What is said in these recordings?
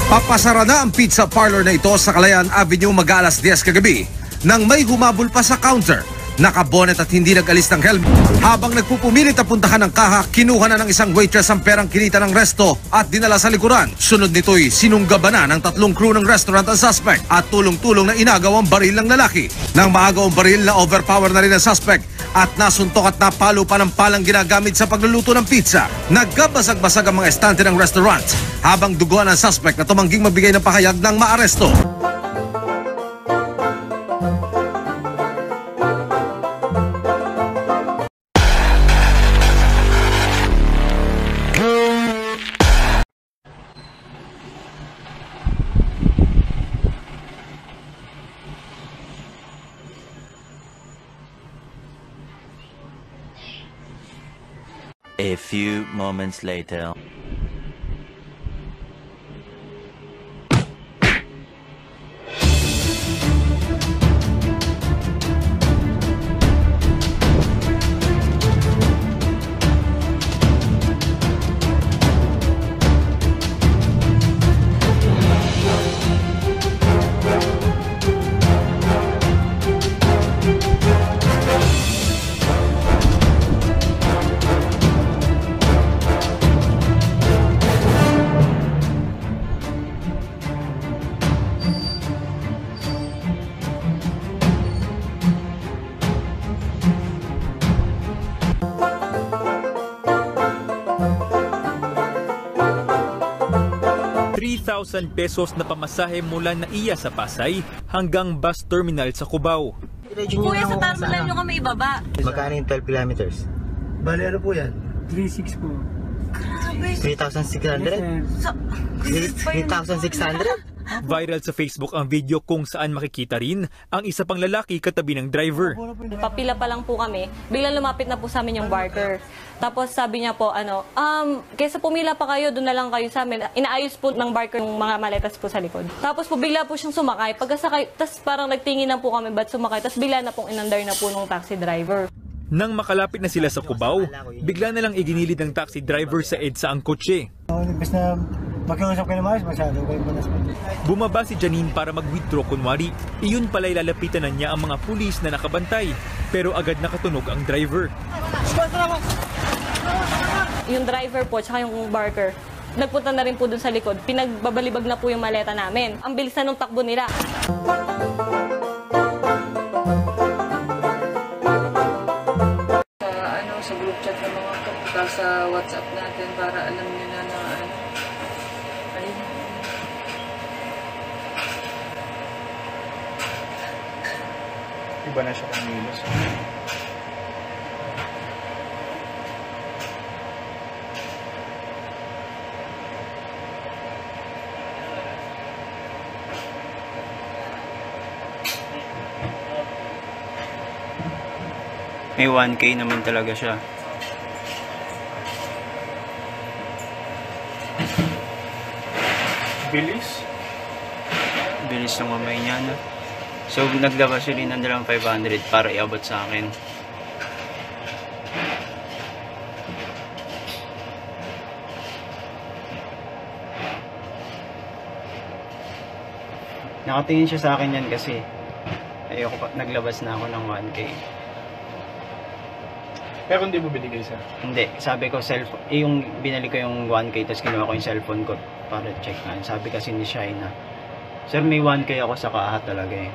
Papasara na ang pizza parlor na ito sa Kalayaan Avenue mag-alas 10 kagabi nang may humabol pa sa counter. Nakabonet at hindi nag-alis ng helmet. Habang nagpupumilit na puntahan ng kaha, kinuha na ng isang waitress ang perang kinita ng resto at dinala sa likuran. Sunod nito'y sinunggaban na ng 3 crew ng restaurant ang suspect at tulong-tulong na inagaw ang baril ng lalaki. Nang maagaw ang baril, na overpower na rin ang suspect at nasuntok at napalo pa ng palang ginagamit sa pagluluto ng pizza. Nagkabasag-basag ang mga estante ng restaurant habang duguan ang suspect na tumangging magbigay ng pahayag ng maaresto. A few moments later. ₱3,000 na pamasahe mula na iya sa Pasay hanggang bus terminal sa Cubao. Kuya, sa terminal nyo kami ibaba. Magkano yung 12 kilometers? Bale, ano po yan? 3,600 po. Grabe. 3,600? 3,600? Viral sa Facebook ang video kung saan makikita rin ang isa pang lalaki katabi ng driver. Papila pa lang po kami, biglang lumapit na po sa amin yung barker. Tapos sabi niya po, kaysa pumila pa kayo, doon na lang kayo sa amin. Inaayos po ng barker yung mga maletas po sa likod. Tapos po bigla po siyang sumakay. Pagkasakay, tapos parang nagtingin na po kami ba't sumakay. Tapos bigla na pong inandar na po ng taxi driver. Nang makalapit na sila sa Cubao, bigla na lang iginilid ng taxi driver sa EDSA ang kotse. Imbes na magkausap kayo na maayos, masyado kayo manas. Bumaba si Janine para mag-withdraw kunwari. Iyon pala'y lalapitan na niya ang mga pulis na nakabantay. Pero agad nakatunog ang driver. Yung driver po, tsaka yung barker, nagpunta na rin po dun sa likod. Pinagbabalibag na po yung maleta namin. Ang bilis na nung takbo nila. Sa group chat ng mga kapital sa WhatsApp natin para alam nila na ayun. Iba na siya kamilos. May 1K naman talaga siya. Bilis? Bilis ng mamay niya, no? So, naglabas yun ng 500 para iabot sa akin. Nakatingin siya sa akin yan kasi ayoko pa, naglabas na ako ng 1K. Pero hindi mo binigay sir? Hindi. Sabi ko, yung binalik ko yung 1K tapos kinuha ko yung cellphone ko para check na. Sabi kasi ni Shai na, sir, may 1K ako sa kaha talaga eh.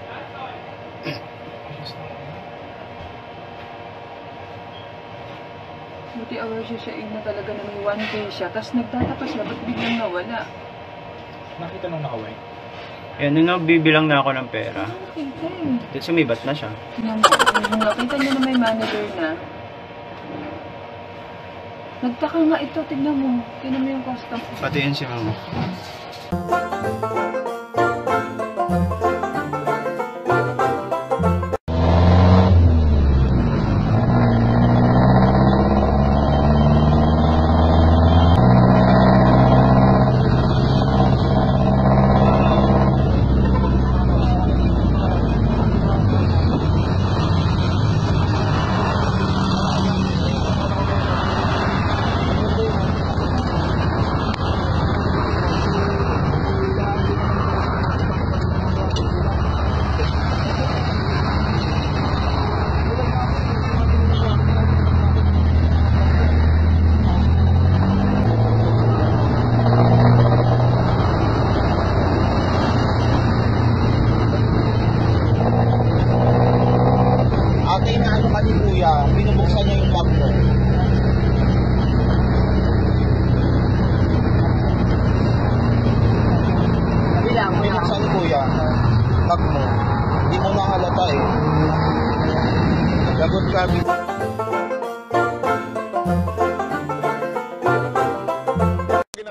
Buti aware siya na talaga na may 1K siya. Tapos nagtatapos na, ba't biglang nawala? Nakita nung nakaway? Yan, nung nagbibilang na ako ng pera, Okay. sumibat na siya. Nakita niyo na may manager na. Nagtaka nga ito, tignan mo. Tignan mo yung custom. Pati yun si mama.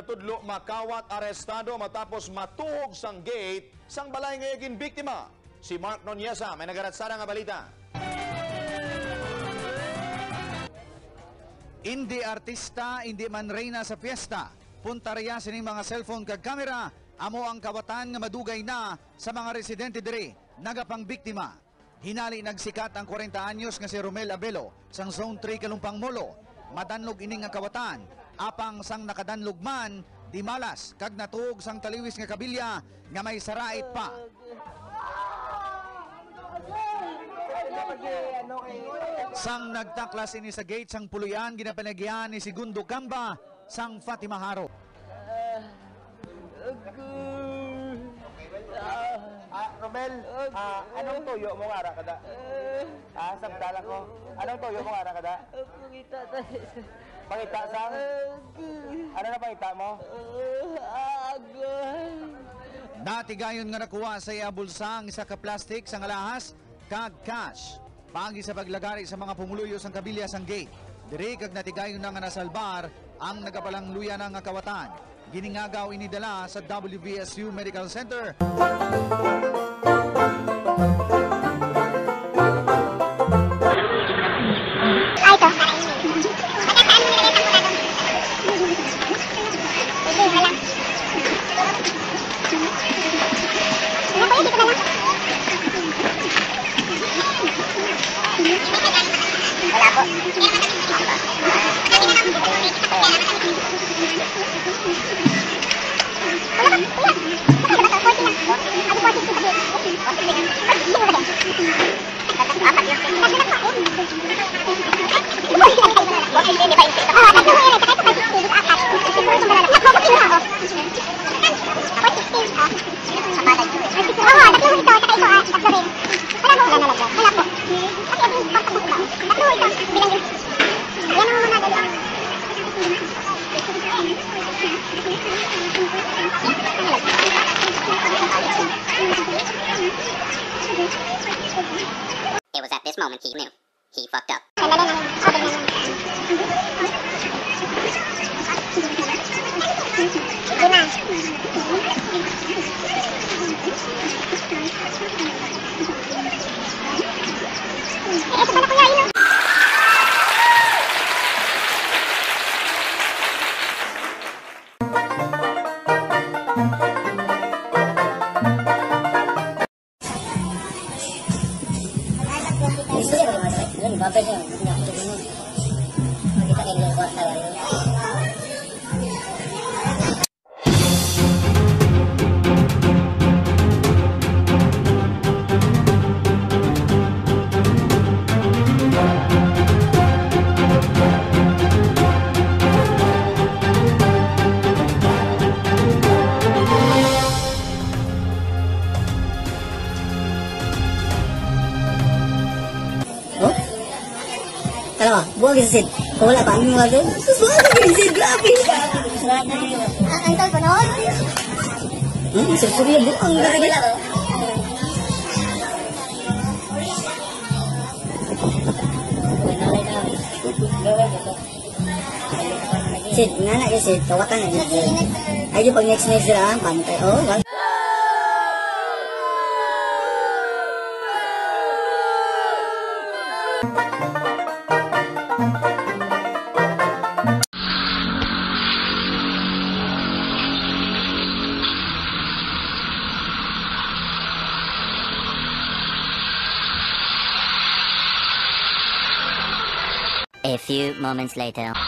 natudlo makawat arestado matapos matuhog sang gate sang balay ngayagin biktima. Si Mark Nonyesa may nagaratsara nga balita. Hindi artista, hindi man reyna sa fiesta. Puntarya sining mga cellphone kag kamera, amo ang kawatan nga madugay na sa mga residente diri, nagapang biktima. Hinali nagsikat ang 40 anyos nga si Romel Abelo sang Zone 3 Kalumpang Molo. Madanlog ining nga kawatan, apang sang nakadanlog man, di malas kag natuog sang taliwis nga kabilya nga may sarait pa. Sang nagtaklas ini sa gate sang puluyan, ginapanagyan ni Segundo Gamba sang Fatima Haro. Romel, anong tuyo mo nga ara kada? Sabdala ko. Anong tuyo mo nga ara kada? Pangita sang? Ano na pangita mo? Dati gayon nga nakuha sa iya bulsa ang isa ka plastic sang alahas kag cash. Pagi sa paglagari sa mga pumuluyo sang kabilya sang gate. Diri kag natigayon na nga nasalbar ang nagapalang luya na nga kawatan. Giningagaw inidala sa WVSU Medical Center. It was at this moment he knew. He fucked up. Buang gisid. Kung wala pa, ang mga doon. Susuwag gisid, grabe. Ang tol pa noon? Susuwag buang grabe. Sid, nga na Sid, kawatan nga. Ay, yung pag next sila, pantay. Oh, wag. A few moments later.